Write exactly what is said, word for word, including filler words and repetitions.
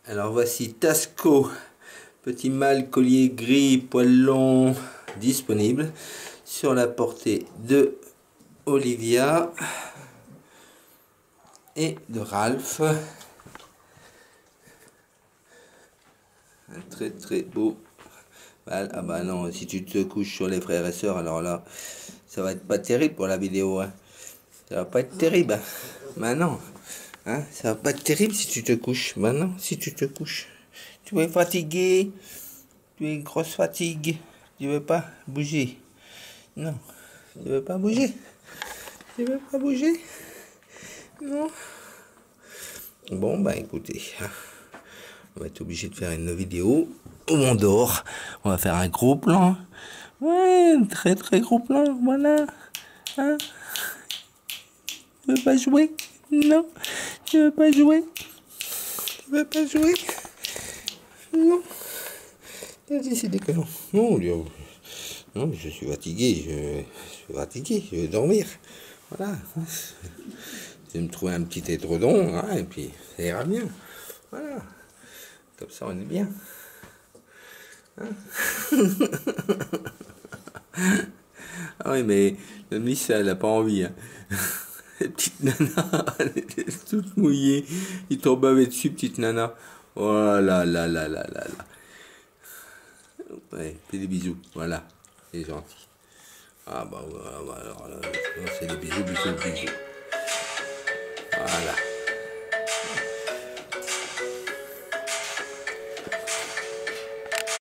Alors voici Tasco, petit mâle collier gris, poil long, disponible sur la portée de Olivia et de Ralph. Un très très beau mâle. Ah bah non, si tu te couches sur les frères et sœurs, alors là, ça va être pas terrible pour la vidéo. Hein. Ça va pas être terrible. Hein. Bah non. Hein, ça va pas être terrible si tu te couches. Maintenant, si tu te couches, tu es fatigué, tu es une grosse fatigue, tu veux pas bouger. Non, tu veux pas bouger. Tu veux pas bouger. Non. Bon, bah écoutez, on va être obligé de faire une vidéo où on dort. On va faire un gros plan. Ouais, un très très gros plan, voilà. Hein? Tu veux pas jouer? Non. Tu veux pas jouer? Tu veux pas jouer? Non. T'as décidé que non. Non, non, je suis fatigué. Je, je suis fatigué. Je vais dormir. Voilà. Je vais me trouver un petit étredon, hein, et puis ça ira bien. Voilà. Comme ça, on est bien. Hein? Ah oui, mais le Miss, elle n'a pas envie. Hein. La petite nana, elle était toute mouillée. Il tombait dessus, petite nana. Oh là là là là là là. Ouais, fais des bisous. Voilà. C'est gentil. Ah bah, voilà, alors là, c'est des bisous, bisous, bisous. Voilà.